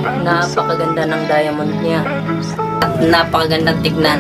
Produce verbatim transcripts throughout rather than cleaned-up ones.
Napakaganda ng diamond niya. At napakagandang tignan.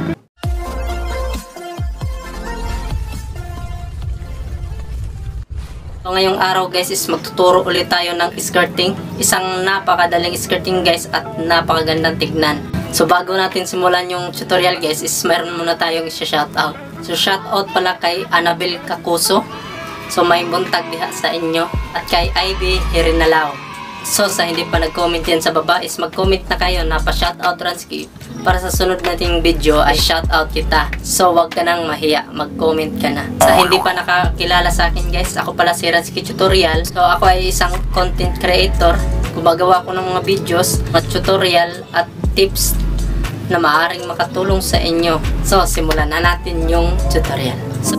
So ngayong araw guys is magtuturo ulit tayo ng skirting. Isang napakadaling skirting guys at napakagandang tignan. So bago natin simulan yung tutorial guys is mayroon muna tayong isa-shoutout. So shoutout pala kay Annabel Kakuso. So may buntag diha sa inyo. At kay Ivy Hirinalao. So sa hindi pa nag-comment yan sa baba is mag-comment na kayo na pa-shoutout Ransky. Para sa sunod nating video ay shoutout kita. So wag ka nang mahiya, mag-comment ka na. Sa hindi pa nakakilala sa akin guys, ako pala si Ransky Tutorial. So ako ay isang content creator. Gumagawa ko ng mga videos, mga tutorial at tips na maaaring makatulong sa inyo. So simulan na natin yung tutorial. So,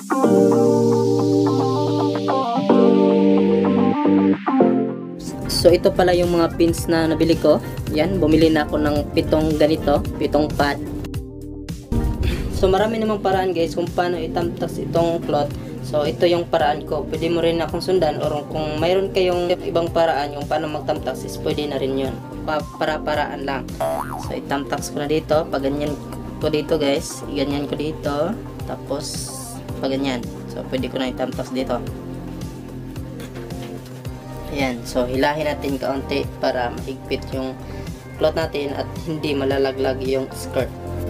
So ito pala yung mga pins na nabili ko. Yan, bumili na ako ng pitong ganito, pitong pad. So marami namang paraan guys kung paano itamtas itong cloth. So ito yung paraan ko. Pwede mo rin akong sundan or kung mayroon kayong ibang paraan yung paano magtamtas is pwede na rin yun. Pa para-paraan lang. So itamtas ko na dito. Pag ganyan ko dito guys, ganyan ko dito. Tapos pag ganyan. So pwede ko na itamtas dito. Ayan, so hilahin natin kaunti para mahigpit yung cloth natin at hindi malalaglag yung skirt.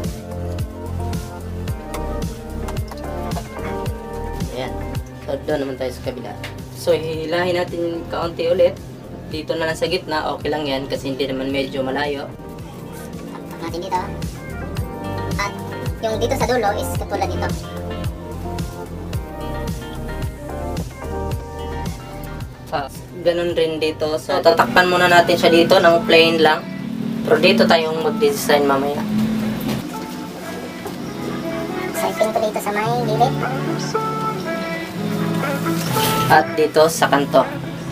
Ayan, so doon naman tayo sa kabila. So hilahin natin kaunti ulit. Dito na lang sa gitna, okay lang yan kasi hindi naman medyo malayo. Taktak natin dito. At yung dito sa dulo is katulad nito. Ah, ganun rin dito. So, tatakpan muna natin siya dito ng plain lang. Pero dito tayong mag-design mamaya. Sipin ko dito sa may gilid. At dito sa kanto.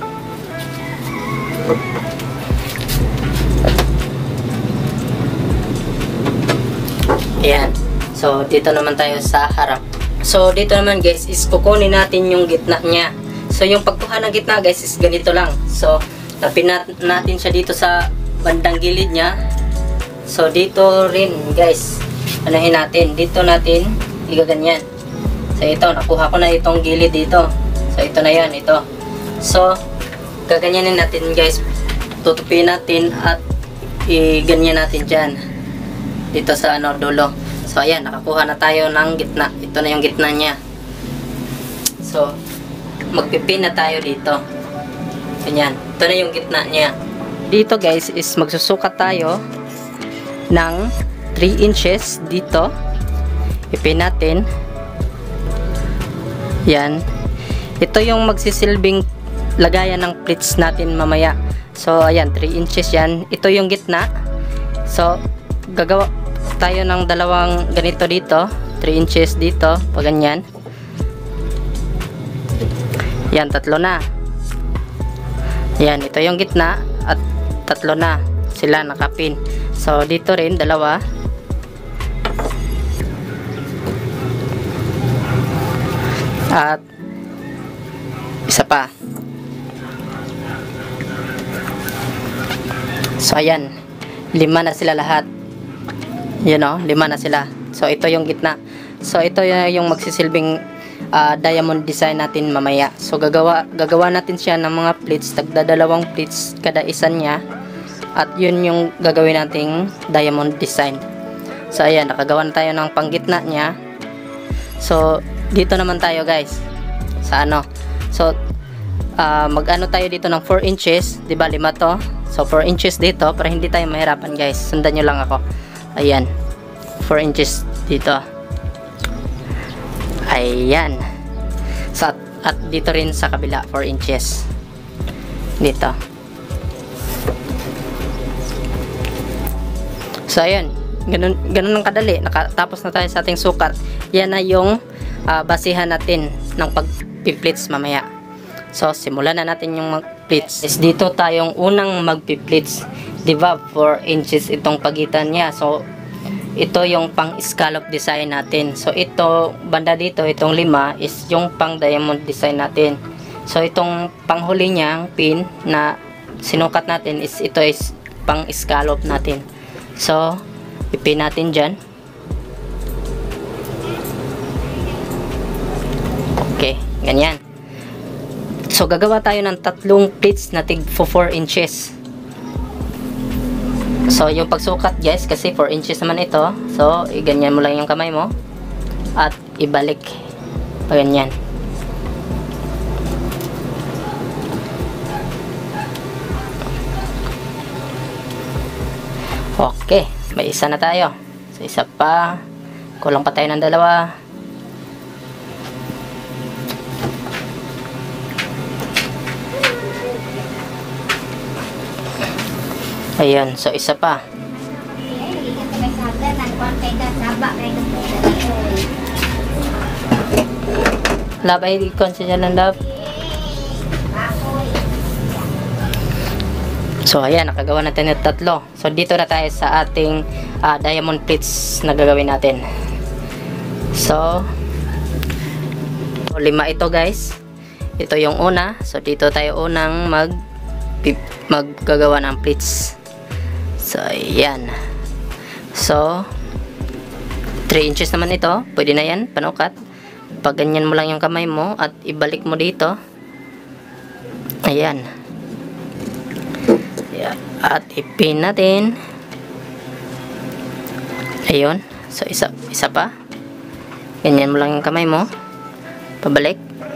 Ayan. So, dito naman tayo sa harap. So, dito naman guys, is kukunin natin yung gitna niya. So, yung pagkuha ng gitna guys is ganito lang. So, tapin natin siya dito sa bandang gilid niya. So, dito rin guys, anuhin natin. Dito natin, igaganyan. So, ito, nakuha ko na itong gilid dito. So, ito na yan, ito. So, gaganyanin natin guys. Tutupin natin at i-ganyan natin dyan. Dito sa ano, dulo. So, ayan, nakakuha na tayo ng gitna. Ito na yung gitna niya. So, magpipin na tayo dito. Ganyan. Ito na yung gitna niya. Dito guys is magsusukat tayo ng three inches dito. Ipin natin. Yan. Ito yung magsisilbing lagayan ng pleats natin mamaya. So ayan, three inches yan. Ito yung gitna. So gagawa tayo ng dalawang ganito dito. three inches dito. Pag ganyan. Yan, tatlo na. Yan, ito yung gitna at tatlo na sila nakapin. So, dito rin, dalawa. At isa pa. So, ayan. Lima na sila lahat. Yan o, lima na sila. So, ito yung gitna. So, ito yung magsisilbing Uh, diamond design natin mamaya. So gagawa gagawa natin siya ng mga pleats, tagdadalawang pleats kada isa niya. At yun yung gagawin nating diamond design. So ayan, nakagawa na tayo ng panggitna niya. So dito naman tayo guys. Sa ano? So uh, mag-ano tayo dito ng four inches, 'di ba? Lima to. So four inches dito para hindi tayo mahirapan guys. Sundan niyo lang ako. Ayan. four inches dito. Ayan. So, at, at dito rin sa kabila, four inches. Dito. So, ayan. Ganun, ganun ang kadali. Nakatapos na tayo sa ating sukat. Yan na yung uh, basihan natin ng pag-pleats mamaya. So, simulan na natin yung mag-pleats. Is dito tayong unang mag-pleats. Diba, four inches itong pagitan niya. So, ito yung pang scallop design natin. So ito, banda dito, itong lima is yung pang diamond design natin. So itong panghuli niyang pin na sinukat natin is ito is pang scallop natin. So, ipin natin dyan. Okay, ganyan. So, gagawa tayo ng tatlong pleats na tig four inches. So, yung pagsukat guys, kasi four inches naman ito. So, iganyan mo lang yung kamay mo. At ibalik. Ganyan. Okay, may isa na tayo. So, isa pa. Kulang pa tayo ng dalawa. Ayan, so isa pa. Lab, ay ikon siya ng lab. So, ayan, nakagawa natin ng tatlo. So, dito na tayo sa ating uh, diamond pleats na gagawin natin. So, lima ito guys. Ito yung una. So, dito tayo unang mag maggagawa ng pleats. So, ayan. So, three inches naman ito. Pwede na yan, panukat. Pag ganyan mo lang yung kamay mo at ibalik mo dito. Ayan. At ipin natin. Ayun. So, isa, isa pa. Ganyan mo lang yung kamay mo. Pabalik.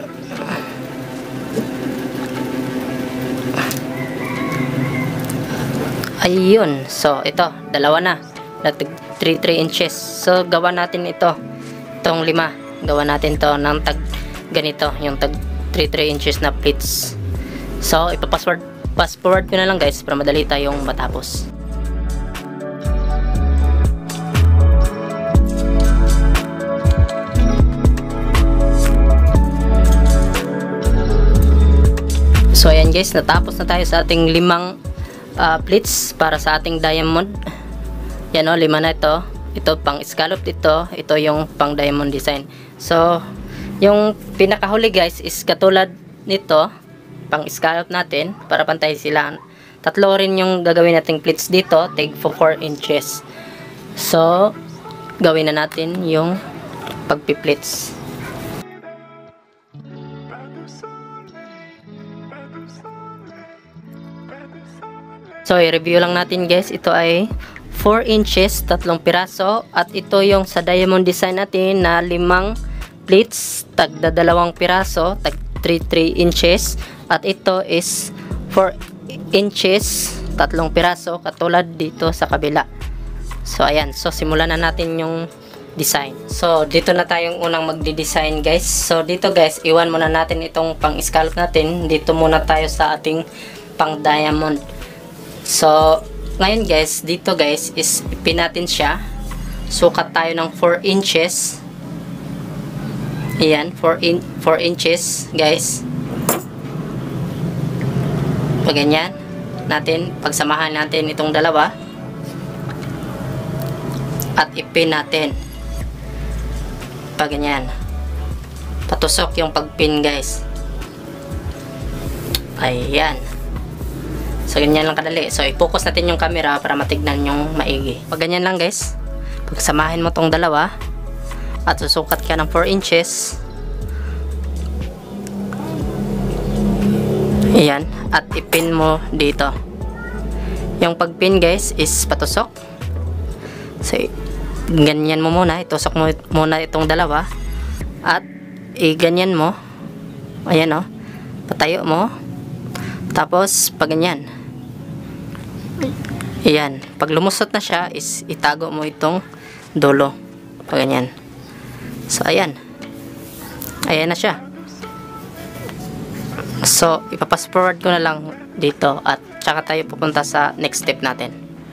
Ayun. So, ito. Dalawa na. three inches. So, gawa natin ito. Itong lima. Gawa natin to ng tag ganito. Yung tag three inches na pleats. So, ipapassword fast forward ko na lang guys para madali tayong matapos. So ayan guys, natapos na tayo sa ating limang uh, pleats para sa ating diamond. Yan o, lima na ito. Ito pang scallop dito. Ito yung pang diamond design. So yung pinakahuli guys is katulad nito, pang scallop natin para pantay sila. Tatlo rin yung gagawin nating pleats dito, take for four inches. So, gawin na natin yung pagpi-pleats. So, i-review lang natin guys. Ito ay four inches, tatlong piraso. At ito yung sa diamond design natin na limang pleats, tagda dalawang piraso, tag three inches. At ito is four inches, tatlong piraso, katulad dito sa kabila. So, ayan. So, simulan na natin yung design. So, dito na tayong unang magdi-design, guys. So, dito, guys, iwan muna natin itong pang-scallop natin. Dito muna tayo sa ating pang-diamond. So, ngayon, guys, dito, guys, is ipin natin siya. Sukat tayo ng four inches. Ayan, four inches, guys. Pag ganyan natin, pagsamahan natin itong dalawa at ipin natin pag ganyan, patusok yung pagpin guys. Ayan, so ganyan lang kadali. So i-focus natin yung camera para matignan yung maigi. Pag ganyan lang guys, pagsamahin mo tong dalawa at susukat ka ng four inches. Ayan, at ipin mo dito. Yung pagpin guys is patusok. So, ganyan mo muna. Itusok mo muna itong dalawa. At, i-ganyan mo. Ayan o. Oh, patayo mo. Tapos, pag ganyan. Ayan. Pag lumusot na siya, is itago mo itong dulo. Pag ganyan. So, ayan. Ayan na siya. So, ipapass forward ko na lang dito at tsaka tayo pupunta sa next step natin.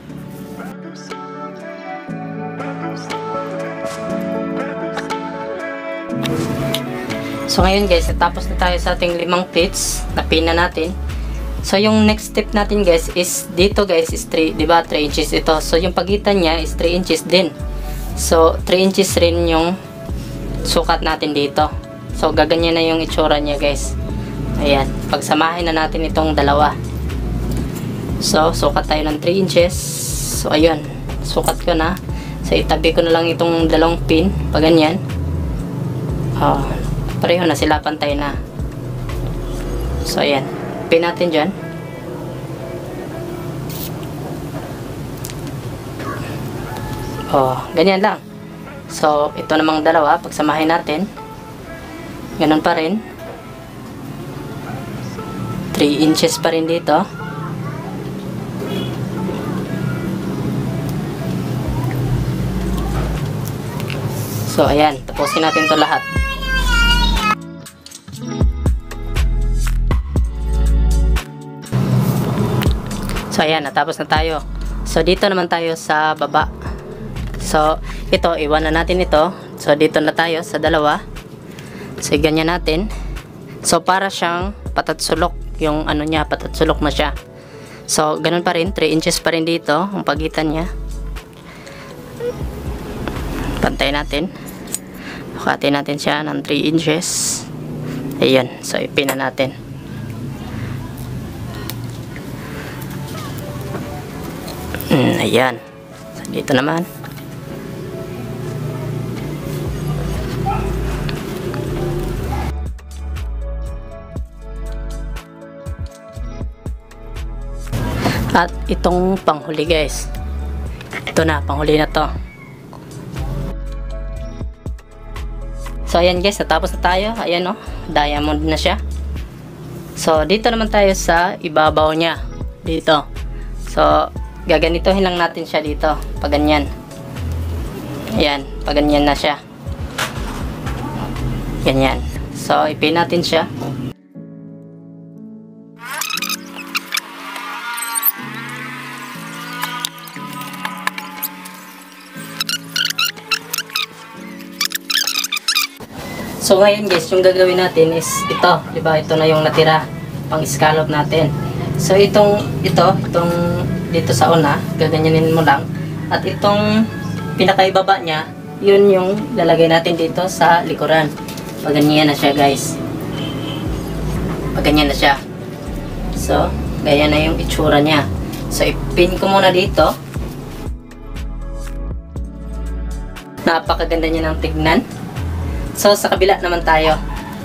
So, ngayon guys, natapos na tayo sa ating limang pleats na pin na natin. So, yung next step natin guys is dito guys is three, diba? three inches ito. So, yung pagitan niya is three inches din. So, three inches rin yung sukat natin dito. So, gaganyan na yung itsura niya guys. Ayan, pagsamahin na natin itong dalawa. So, sukat tayo ng three inches. So, ayun. Sukat ko na. So, itabi ko na lang itong dalawang pin. Pag ganyan. Oh, pareho na sila. Pantay na. So, ayan. Pin natin dyan. Oh, ganyan lang. So, ito namang dalawa. Pagsamahin natin. Ganun pa rin. three inches pa rin dito. So, ayan. Tapusin natin to lahat. So, ayan. Natapos na tayo. So, dito naman tayo sa baba. So, ito. Iwan na natin ito. So, dito na tayo sa dalawa. So, ganyan natin. So, para siyang patatsulok. Yung ano niya, patatsulok na siya. So, ganun pa rin. three inches pa rin dito. Ang pagitan niya. Pantay natin. Bukatin natin siya ng three inches. Ayan. So, ipin na natin. Hmm, ayan. So, dito naman. At itong panghuli guys. Ito na, panghuli na to. So ayan guys, natapos na tayo. Ayan o, diamond na siya. So dito naman tayo sa ibabaw niya. Dito. So gaganitohin lang natin siya dito. Pag ganyan. Ayan, pag ganyan na siya. Ganyan. So ipin natin siya. So ngayon guys, yung gagawin natin is ito, 'di ba? Ito na yung natira pang scallop natin. So itong ito, itong dito sa una, gaganyanin mo lang. At itong pinakaibaba niya, yun yung lalagay natin dito sa likuran. Pag ganyan na siya guys. Pag ganyan na siya. So, ganyan na yung itsura niya. So ipin ko muna dito. Napakaganda niya ng tignan. So, sa kabila naman tayo.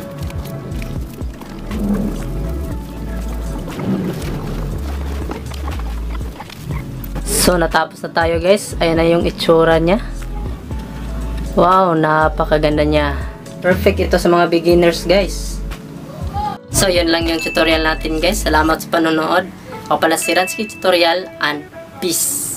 So, natapos na tayo guys. Ayan na yung itsura niya. Wow, napakaganda niya. Perfect ito sa mga beginners guys. So, yun lang yung tutorial natin guys. Salamat sa panonood. Ako pala si Ransky Tutorial and peace.